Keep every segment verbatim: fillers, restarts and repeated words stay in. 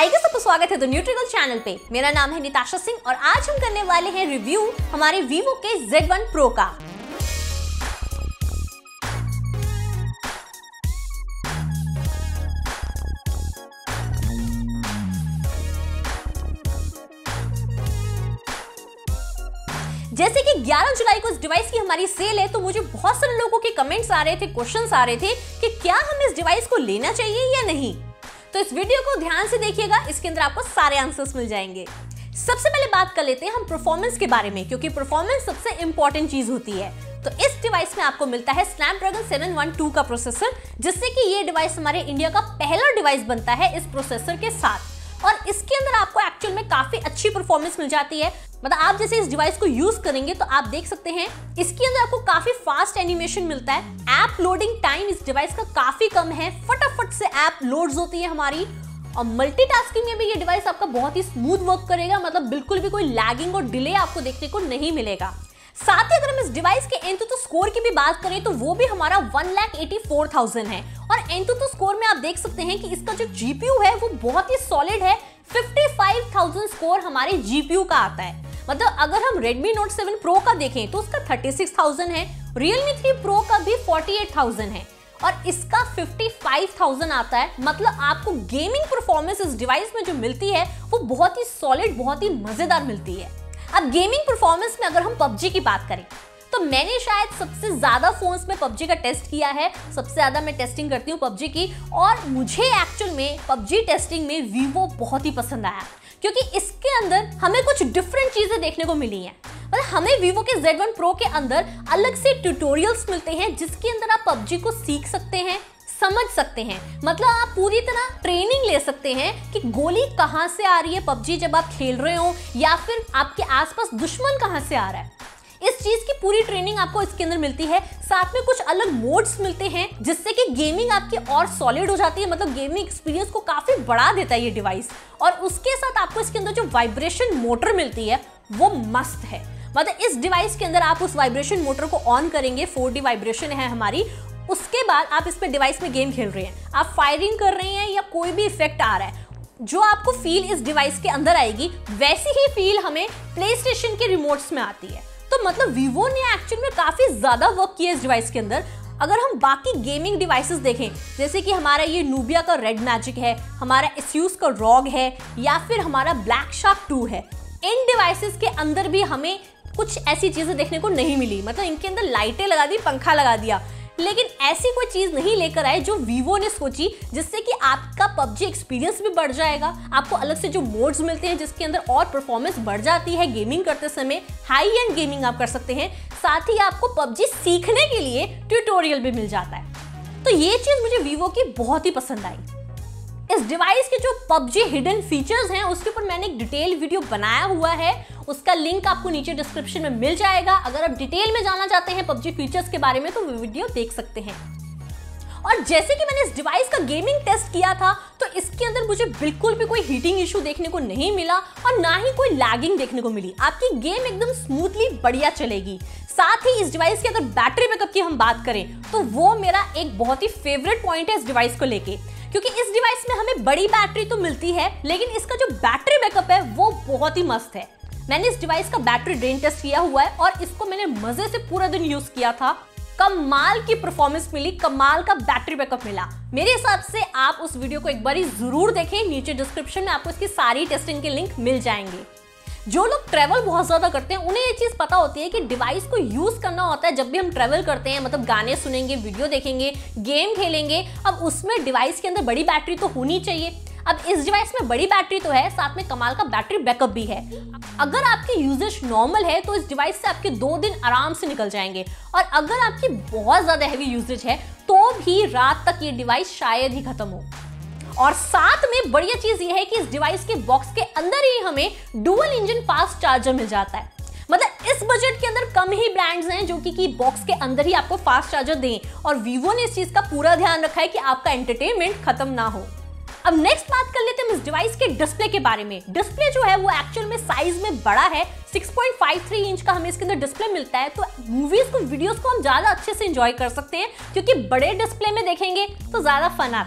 Hi guys, सबका स्वागत है द न्यूट्रिगर्ल चैनल पे। मेरा नाम है निताशा सिंह और आज हम करने वाले हैं रिव्यू हमारे Vivo के ज़ेड वन Pro का। जैसे कि ग्यारह जुलाई को इस डिवाइस की हमारी सेल है, तो मुझे बहुत सारे लोगों के कमेंट्स आ रहे थे, क्वेश्चंस आ रहे थे कि क्या हम इस डिवाइस को लेना चाहिए या नहीं। तो इस वीडियो को ध्यान से देखिएगा, इसके अंदर आपको सारे आंसर्स मिल जाएंगे। सबसे पहले बात कर लेते हैं हम परफॉर्मेंस के बारे में, क्योंकि परफॉर्मेंस सबसे इंपॉर्टेंट चीज होती है। तो इस डिवाइस में आपको मिलता है स्नैपड्रैगन सेवन वन टू का प्रोसेसर, जिससे कि ये डिवाइस हमारे इंडिया का पहला डिवाइस बनता है इस प्रोसेसर के साथ। और इसके अंदर आपको एक्चुअल में काफी अच्छी परफॉर्मेंस मिल जाती है। मतलब आप जैसे इस डिवाइस को यूज करेंगे तो आप देख सकते हैं इसके अंदर आपको काफी फास्ट एनिमेशन मिलता है। ऐप लोडिंग टाइम इस डिवाइस का काफी कम है, फटाफट से ऐप लोड्स होती है हमारी। और मल्टीटास्किंग में भी ये डिवाइस आपका बहुत ही स्मूथ वर्क करेगा, मतलब बिल्कुल भी कोई लैगिंग और डिले आपको देखने को नहीं मिलेगा। साथ ही अगर हम इस डिवाइस के एंतुतु स्कोर की भी बात करें तो वो भी हमारा one lakh eighty four thousand है। और एंतुतु स्कोर में आप देख सकते हैं कि इसका जो जीपीयू है वो बहुत ही सॉलिड है। फिफ्टी फाइव थाउजेंड स्कोर हमारे जीपीयू का आता है। मतलब अगर हम Redmi Note सेवन Pro का देखें तो उसका थर्टी सिक्स थाउजेंड है, Realme थ्री Pro का भी फोर्टी एट थाउजेंड है और इसका फिफ्टी फाइव थाउजेंड आता है। मतलब आपको गेमिंग परफॉर्मेंस इस डिवाइस में जो मिलती है वो बहुत ही सॉलिड, बहुत ही मजेदार मिलती है। अब गेमिंग परफॉर्मेंस में अगर हम पबजी की बात करें तो मैंने शायद सबसे ज्यादा फोन्स में पबजी का टेस्ट किया है। सबसे ज्यादा मैं टेस्टिंग करती हूँ पबजी की, और मुझे एक्चुअल में पबजी टेस्टिंग में Vivo बहुत ही पसंद आया, क्योंकि इसके अंदर हमें कुछ डिफरेंट चीजें देखने को मिली हैं। मतलब हमें Vivo के ज़ेड वन Pro के अंदर अलग से ट्यूटोरियल्स मिलते हैं, जिसके अंदर आप पबजी को सीख सकते हैं, समझ सकते हैं। मतलब आप पूरी तरह ट्रेनिंग ले सकते हैं कि गोली कहां से आ रही है पबजी जब आप खेल रहे हो, या फिर आपके आसपास दुश्मन कहां से आ रहा है। इस चीज की पूरी ट्रेनिंग आपको इसके अंदर मिलती है। साथ में कुछ अलग मोड्स मिलते हैं, जिससे कि गेमिंग आपकी और सॉलिड हो जाती है। मतलब गेमिंग एक्सपीरियंस को काफी बढ़ा देता है ये डिवाइस। और उसके साथ आपको इसके अंदर जो वाइब्रेशन मोटर मिलती है वो मस्त है। मतलब इस डिवाइस के अंदर आप उस वाइब्रेशन मोटर को ऑन करेंगे, फोर डी वाइब्रेशन है हमारी। उसके बाद आप इस पे डिवाइस में गेम खेल रहे हैं, आप फायरिंग कर रहे हैं या कोई भी इफेक्ट आ रहा है, जो आपको फील इस डिवाइस के अंदर आएगी वैसी ही फील हमें प्ले स्टेशन के रिमोट्स में आती है। तो मतलब Vivo ने एक्चुअल में काफी ज्यादा वर्क किया इस डिवाइस के अंदर। अगर हम बाकी गेमिंग डिवाइसेस देखें, जैसे कि हमारा ये Nubia का रेड मैजिक है, हमारा Asus का रॉग है, या फिर हमारा ब्लैक शार्क टू है, इन डिवाइसेस के अंदर भी हमें कुछ ऐसी चीजें देखने को नहीं मिली। मतलब इनके अंदर लाइटें लगा दी, पंखा लगा दिया, लेकिन ऐसी कोई चीज नहीं लेकर आए जो Vivo ने सोची, जिससे कि आपका पबजी एक्सपीरियंस भी बढ़ जाएगा। आपको अलग से जो मोड्स मिलते हैं जिसके अंदर और परफॉर्मेंस बढ़ जाती है गेमिंग करते समय, हाई एंड गेमिंग आप कर सकते हैं। साथ ही आपको पबजी सीखने के लिए ट्यूटोरियल भी मिल जाता है। तो ये चीज मुझे Vivo की बहुत ही पसंद आई। इस डिवाइस के जो पबजी हिडन फीचर्स हैं उसके ऊपर मैंने एक डिटेल वीडियो बनाया हुआ है, उसका लिंक आपको नीचे डिस्क्रिप्शन में मिल जाएगा। अगर आप डिटेल में जानना चाहते हैं पबजी फीचर्स के बारे में तो वो वीडियो देख सकते हैं। और जैसे कि मैंने इस डिवाइस का गेमिंग टेस्ट किया था तो इसके अंदर मुझे बिल्कुल भी कोई हीटिंग इशू देखने को नहीं मिला और ना ही कोई लैगिंग देखने को मिली। आपकी गेम एकदम स्मूथली बढ़िया चलेगी। साथ ही इस डिवाइस की अगर बैटरी बैकअप की हम बात करें तो वो मेरा एक बहुत ही फेवरेट पॉइंट है इस डिवाइस को लेके, क्योंकि इस डिवाइस में हमें बड़ी बैटरी तो मिलती है, लेकिन इसका जो बैटरी बैकअप है वो बहुत ही मस्त है। मैंने इस डिवाइस का बैटरी ड्रेन टेस्ट किया हुआ है और इसको मैंने मजे से पूरा दिन यूज किया था। कमाल की परफॉर्मेंस मिली, कमाल का बैटरी बैकअप मिला। मेरे हिसाब से आप उस वीडियो को एक बार जरूर देखें, नीचे डिस्क्रिप्शन में आपको इसकी सारी टेस्टिंग के लिंक मिल जाएंगे। जो लोग ट्रैवल बहुत ज्यादा करते हैं उन्हें ये चीज पता होती है कि डिवाइस को यूज करना होता है जब भी हम ट्रैवल करते हैं। मतलब गाने सुनेंगे, वीडियो देखेंगे, गेम खेलेंगे, अब उसमें डिवाइस के अंदर बड़ी बैटरी तो होनी चाहिए। अब इस डिवाइस में बड़ी बैटरी तो है, साथ में कमाल का बैटरी बैकअप भी है। अगर आपकी यूजेज नॉर्मल है तो इस डिवाइस से आपके दो दिन आराम से निकल जाएंगे, और अगर आपकी बहुत ज्यादा हैवी यूजेज है तो भी रात तक ये डिवाइस शायद ही खत्म हो। और साथ में बढ़िया चीज ये है कि इस डिवाइस के बॉक्स के अंदर ही हमें डुअल इंजन फास्ट चार्जर मिल जाता है। मतलब इस बजट के अंदर कम ही ब्रांड्स हैं जो कि, कि बॉक्स के अंदर ही आपको फास्ट चार्जर दें, और Vivo ने इस चीज का पूरा ध्यान रखा है कि आपका एंटरटेनमेंट खत्म ना हो। अब नेक्स्ट बात कर लेते हैं हम इस डिवाइस के डिस्प्ले के बारे में। डिस्प्ले जो है वो एक्चुअल में साइज में बड़ा है, six point five three inch का हमें इसके अंदर डिस्प्ले मिलता है। तो मूवीज को, वीडियोस को हम ज्यादा अच्छे से एंजॉय कर सकते हैं, क्योंकि बड़े डिस्प्ले में देखेंगे तो ज्यादा फन आता है।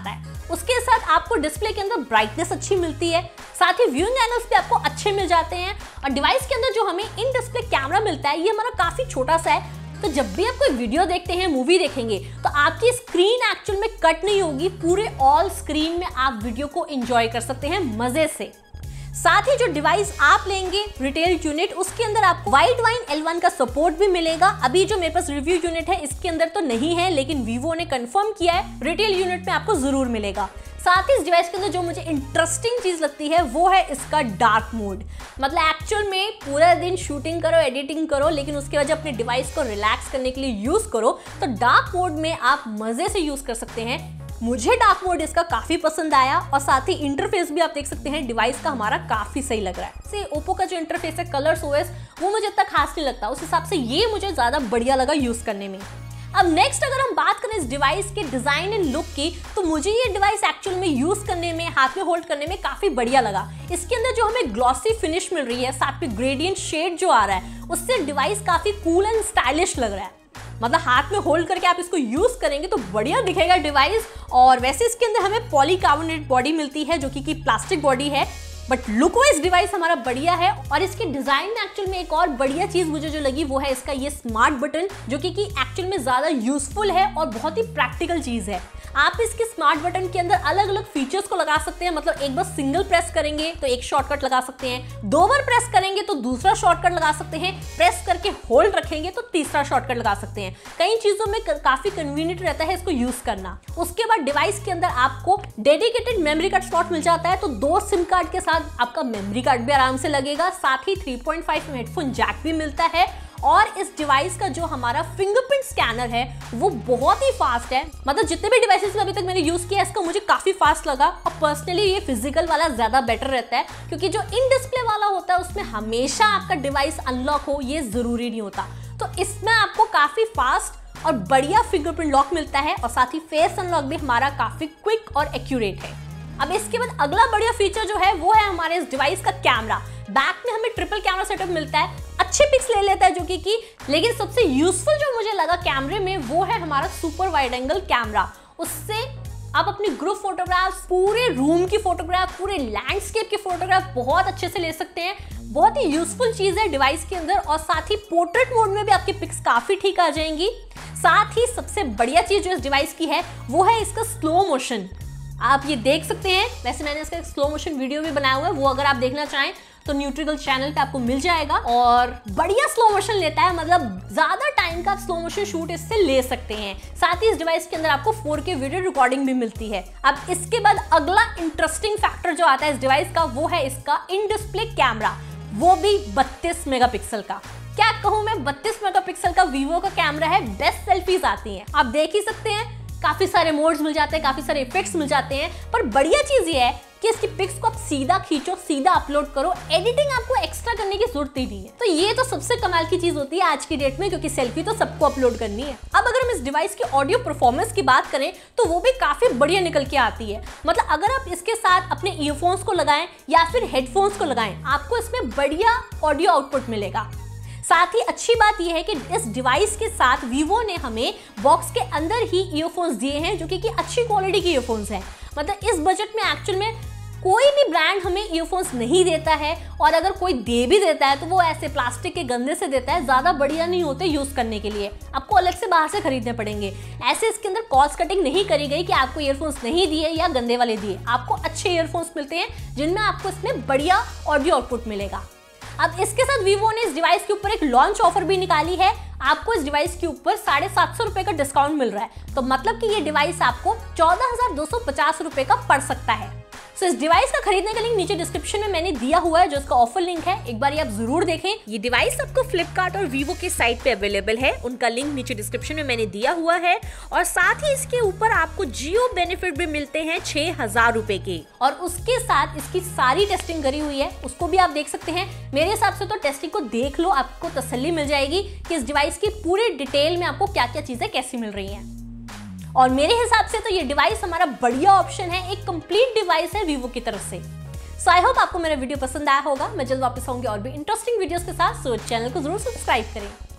उसके साथ आपको डिस्प्ले के अंदर ब्राइटनेस अच्छी मिलती है, साथ ही व्यूइंग एंगल्स भी आपको अच्छे मिल जाते हैं। और डिवाइस के अंदर जो हमें इन डिस्प्ले कैमरा मिलता है ये हमारा काफी छोटा सा है, तो जब भी आप कोई वीडियो देखते हैं, मूवी देखेंगे, तो आपकी स्क्रीन एक्चुअल में कट नहीं होगी, पूरे ऑल स्क्रीन में आप वीडियो को एंजॉय कर सकते हैं मजे से। साथ ही जो डिवाइस आप लेंगे रिटेल यूनिट, उसके अंदर आपको वाइड वाइन एल वन का सपोर्ट भी मिलेगा। अभी जो मेरे पास रिव्यू यूनिट है इसके अंदर तो नहीं है, लेकिन वीवो ने कंफर्म किया है रिटेल यूनिट में आपको जरूर मिलेगा। साथ ही इस डिवाइस के अंदर जो मुझे इंटरेस्टिंग चीज लगती है वो है इसका डार्क मोड। मतलब एक्चुअल में पूरा दिन शूटिंग करो, एडिटिंग करो, लेकिन उसके बाद अपने डिवाइस को रिलैक्स करने के लिए यूज करो तो डार्क मोड में आप मजे से यूज कर सकते हैं। मुझे डार्क मोड इसका काफी पसंद आया और साथ ही इंटरफेस भी आप देख सकते हैं डिवाइस का हमारा काफी सही लग रहा है। से ओप्पो का जो इंटरफेस है कलर्स ओएस वो मुझे इतना खास नहीं लगता, उस हिसाब से ये मुझे ज्यादा बढ़िया लगा यूज करने में। अब नेक्स्ट अगर हम बात करें इस डिवाइस के डिजाइन एंड लुक की, तो मुझे ये डिवाइस एक्चुअल में यूज करने में, हाथ में होल्ड करने में काफी बढ़िया लगा। इसके अंदर जो हमें ग्लॉसी फिनिश मिल रही है, साथ में ग्रेडियंट शेड जो आ रहा है, उससे डिवाइस काफी कूल एंड स्टाइलिश लग रहा है। मतलब हाथ में होल्ड करके आप इसको यूज करेंगे तो बढ़िया दिखेगा डिवाइस। और वैसे इसके अंदर हमें पॉलीकार्बोनेट बॉडी मिलती है जो कि, कि प्लास्टिक बॉडी है, बट लुक वाइज डिवाइस हमारा बढ़िया है। और इसके डिजाइन में एक्चुअल में एक और बढ़िया चीज मुझे जो लगी वो है इसका ये स्मार्ट बटन, जो कि, कि एक्चुअल में ज्यादा यूजफुल है और बहुत ही प्रैक्टिकल चीज है। आप इसके स्मार्ट बटन के अंदर अलग अलग फीचर्स को लगा सकते हैं। मतलब एक बार सिंगल प्रेस करेंगे तो एक शॉर्टकट लगा सकते हैं, दो बार प्रेस करेंगे तो दूसरा शॉर्टकट लगा सकते हैं, प्रेस करके होल्ड रखेंगे तो तीसरा शॉर्टकट लगा सकते हैं। कई चीजों में काफी कन्वीनियंट रहता है इसको यूज करना। उसके बाद डिवाइस के अंदर आपको डेडिकेटेड मेमोरी कार्ड स्लॉट मिल जाता है, तो दो सिम कार्ड के साथ आपका मेमोरी कार्ड भी आराम से लगेगा। साथ ही three point five headphone jack भी मिलता है। और इस डिवाइस का जो हमारा फिंगरप्रिंट स्कैनर है वो बहुत ही फास्ट है। मतलब जितने भी डिवाइसेस अभी तक मैंने यूज किया इसका मुझे काफी फास्ट लगा। और पर्सनली ये फिजिकल वाला ज्यादा बेटर रहता है, क्योंकि जो इन डिस्प्ले वाला होता है उसमें हमेशा आपका डिवाइस अनलॉक हो ये जरूरी नहीं होता। तो इसमें आपको काफी फास्ट और बढ़िया फिंगरप्रिंट लॉक मिलता है, और साथ ही फेस अनलॉक भी हमारा काफी क्विक और एक्यूरेट है। अब इसके बाद अगला बढ़िया फीचर जो है वो है हमारे इस डिवाइस का कैमरा। बैक में हमें ट्रिपल कैमरा सेटअप मिलता है, अच्छे पिक्स ले लेता है जो कि, कि लेकिन सबसे यूजफुल जो मुझे लगा कैमरे में वो है हमारा सुपर वाइड एंगल कैमरा। उससे आप अपनी ग्रुप फोटोग्राफ्स, पूरे रूम की फोटोग्राफ, पूरे लैंडस्केप की फोटोग्राफ बहुत अच्छे से ले सकते हैं। बहुत ही यूजफुल चीज है डिवाइस के अंदर। और साथ ही पोर्ट्रेट मोड में भी आपकी पिक्स काफी ठीक आ जाएंगी। साथ ही सबसे बढ़िया चीज जो इस डिवाइस की है वो है इसका स्लो मोशन। आप ये देख सकते हैं, वैसे मैंने इसका स्लो मोशन वीडियो भी बनाया हुआ है, वो अगर आप देखना चाहें तो न्यूट्रिगल चैनल पे आपको मिल जाएगा। और बढ़िया स्लो मोशन लेता है, मतलब ज्यादा टाइम का स्लो मोशन शूट इससे ले सकते हैं। साथ ही इस डिवाइस के अंदर आपको फोर के वीडियो रिकॉर्डिंग भी मिलती है। अब इसके बाद अगला इंटरेस्टिंग फैक्टर जो आता है इस डिवाइस का वो है इसका इन डिस्प्ले कैमरा, वो भी बत्तीस मेगापिक्सल का। क्या कहूं मैं, बत्तीस मेगापिक्सल का वीवो का कैमरा है, बेस्ट सेल्फीज आती हैं। आप देख ही सकते हैं, काफी सारे मोड्स मिल जाते हैं, काफी सारे इफेक्ट्स मिल जाते हैं। पर बढ़िया चीज ये है कि इसकी पिक्स को आप सीधा खींचो, सीधा अपलोड करो, एडिटिंग आपको एक्स्ट्रा करने की जरूरत ही नहीं है। तो ये तो सबसे कमाल की चीज होती है आज की डेट में, क्योंकि सेल्फी तो सबको अपलोड करनी है। अब अगर हम इस डिवाइस की ऑडियो परफॉर्मेंस की बात करें तो वो भी काफी बढ़िया निकल के आती है। मतलब अगर आप इसके साथ अपने ईयरफोन्स को लगाएं या फिर हेडफोन्स को लगाएं, आपको इसमें बढ़िया ऑडियो आउटपुट मिलेगा। साथ ही अच्छी बात यह है कि इस डिवाइस के साथ वीवो ने हमें बॉक्स के अंदर ही ईयरफोन्स दिए हैं, जो कि, कि अच्छी क्वालिटी के ईयरफोन्स हैं। मतलब इस बजट में एक्चुअल में कोई भी ब्रांड हमें ईयरफोन्स नहीं देता है, और अगर कोई दे भी देता है तो वो ऐसे प्लास्टिक के गंदे से देता है, ज्यादा बढ़िया नहीं होते यूज करने के लिए, आपको अलग से बाहर से खरीदने पड़ेंगे। ऐसे इसके अंदर कॉस्ट कटिंग नहीं करी गई कि आपको ईयरफोन्स नहीं दिए या गंदे वाले दिए, आपको अच्छे ईयरफोन्स मिलते हैं जिनमें आपको इसमें बढ़िया ऑडियो आउटपुट मिलेगा। अब इसके साथ वीवो ने इस डिवाइस के ऊपर एक लॉन्च ऑफर भी निकाली है। आपको इस डिवाइस के ऊपर साढ़े सात सौ रुपए का डिस्काउंट मिल रहा है, तो मतलब कि ये डिवाइस आपको चौदह हजार दो सौ पचास रुपए का पड़ सकता है। सो so, इस डिवाइस का खरीदने का लिंक नीचे डिस्क्रिप्शन में मैंने दिया हुआ है, जो इसका ऑफर लिंक है, एक बार ये आप जरूर देखें। ये डिवाइस आपको फ्लिपकार्ट और वीवो के साइट पे अवेलेबल है, उनका लिंक नीचे डिस्क्रिप्शन में मैंने दिया हुआ है। और साथ ही इसके ऊपर आपको जियो बेनिफिट भी मिलते हैं छह हजार रुपए के, और उसके साथ इसकी सारी टेस्टिंग करी हुई है, उसको भी आप देख सकते हैं। मेरे हिसाब से तो टेस्टिंग को देख लो, आपको तसल्ली मिल जाएगी कि इस डिवाइस की पूरी डिटेल में आपको क्या क्या चीजें कैसी मिल रही हैं। और मेरे हिसाब से तो ये डिवाइस हमारा बढ़िया ऑप्शन है, एक कंप्लीट डिवाइस है वीवो की तरफ से। सो आई होप आपको मेरा वीडियो पसंद आया होगा। मैं जल्द वापस आऊंगी और भी इंटरेस्टिंग वीडियोस के साथ, सो चैनल को जरूर सब्सक्राइब करें।